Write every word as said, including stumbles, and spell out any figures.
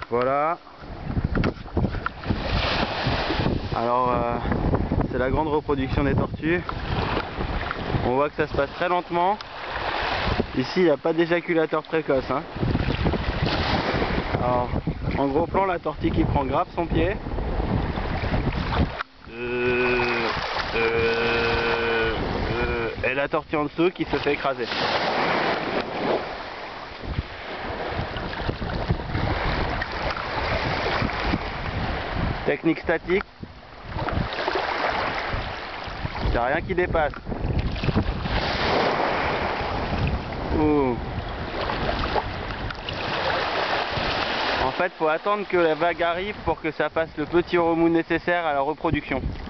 Voilà. Alors euh, c'est la grande reproduction des tortues. On voit que ça se passe très lentement. Ici il n'y a pas d'éjaculateur précoce, hein. Alors en gros plan, la tortue qui prend grave son pied. Euh, euh, euh, et la tortue en dessous qui se fait écraser. Technique statique. Il n'y a rien qui dépasse. Ouh. En fait, faut attendre que la vague arrive pour que ça fasse le petit remous nécessaire à la reproduction.